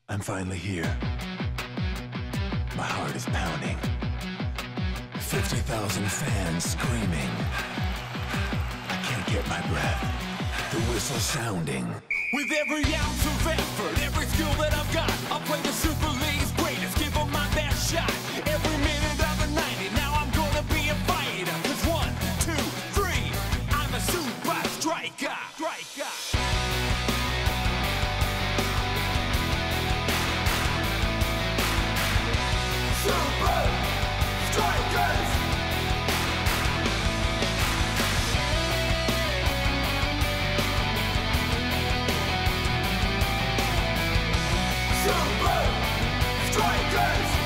I'm finally here. My heart is pounding. 50,000 fans screaming. I can't get my breath. The whistle sounding. With every ounce of effort, every skill that I've got, I'll play the Super League's greatest, give them my best shot. Every minute of the 90, now I'm gonna be a fighter. 'Cause 1, 2, 3, I'm a super striker. Super Strikers! Super Strikers!